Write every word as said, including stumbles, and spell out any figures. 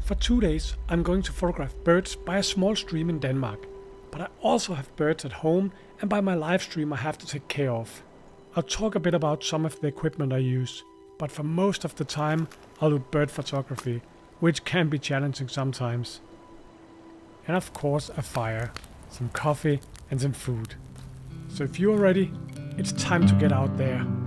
For two days I'm going to photograph birds by a small stream in Denmark, but I also have birds at home and by my live stream I have to take care of. I'll talk a bit about some of the equipment I use, but for most of the time I'll do bird photography, which can be challenging sometimes. And of course a fire, some coffee and some food. So if you are ready, it's time to get out there.